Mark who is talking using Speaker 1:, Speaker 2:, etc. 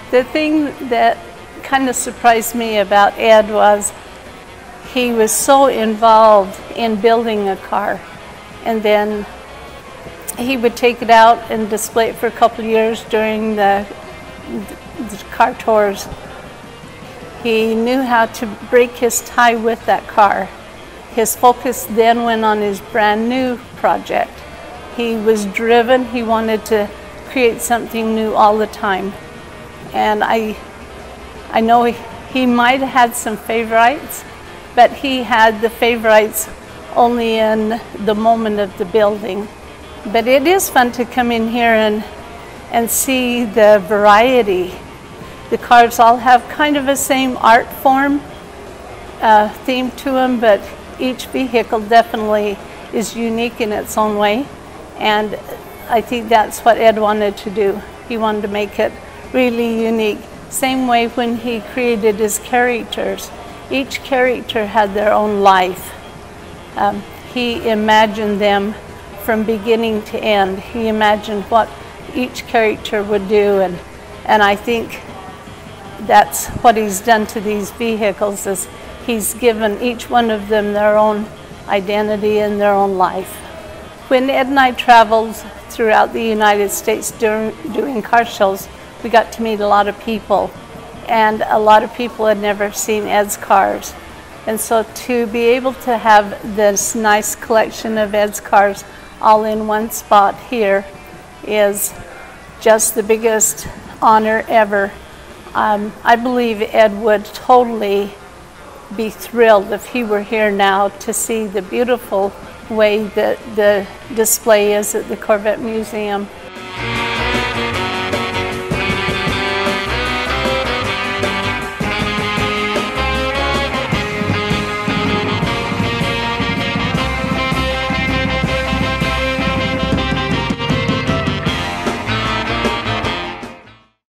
Speaker 1: The thing that kind of surprised me about Ed was he was so involved in building a car, and then he would take it out and display it for a couple of years during the car tours. He knew how to break his tie with that car. His focus then went on his brand new project. He was driven, he wanted to create something new all the time. And I know he might have had some favorites, but he had the favorites only in the moment of the building. But it is fun to come in here and see the variety. The cars all have kind of the same art form theme to them, but each vehicle definitely is unique in its own way. And I think that's what Ed wanted to do. He wanted to make it really unique. Same way when he created his characters. Each character had their own life. He imagined them from beginning to end. He imagined what each character would do, and I think that's what he's done to these vehicles, is he's given each one of them their own identity and their own life. When Ed and I traveled throughout the United States doing car shows, we got to meet a lot of people, and a lot of people had never seen Ed's cars. And so to be able to have this nice collection of Ed's cars all in one spot here is just the biggest honor ever. I believe Ed would totally be thrilled if he were here now to see the beautiful way that the display is at the Corvette Museum.